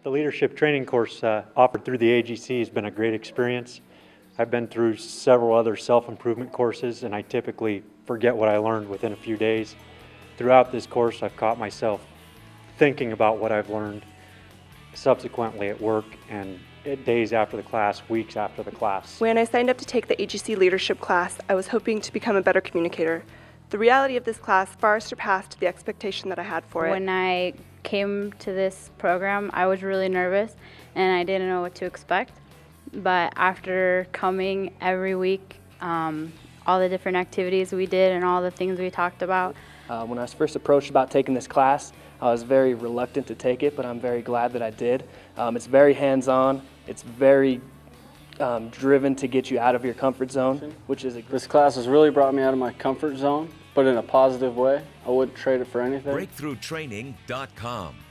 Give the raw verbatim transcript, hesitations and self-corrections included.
The leadership training course uh, offered through the A G C has been a great experience. I've been through several other self-improvement courses, and I typically forget what I learned within a few days. Throughout this course, I've caught myself thinking about what I've learned subsequently at work and days after the class, weeks after the class. When I signed up to take the A G C leadership class, I was hoping to become a better communicator. The reality of this class far surpassed the expectation that I had for it. When I came to this program, I was really nervous and I didn't know what to expect. But after coming every week, um, all the different activities we did and all the things we talked about. Uh, when I was first approached about taking this class, I was very reluctant to take it, but I'm very glad that I did. Um, it's very hands-on. It's very um, driven to get you out of your comfort zone, which is a This class has really brought me out of my comfort zone, but in a positive way. I wouldn't trade it for anything. breakthrough training dot com